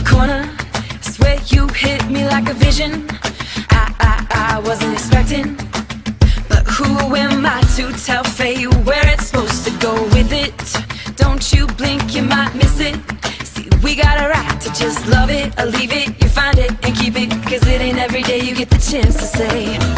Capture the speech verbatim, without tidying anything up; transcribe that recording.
corner, swear you hit me like a vision. I, I, I wasn't expecting, but who am I to tell fate where it's supposed to go with it? Don't you blink, you might miss it. See, we got a right to just love it or leave it. You find it and keep it, cause it ain't every day you get the chance to say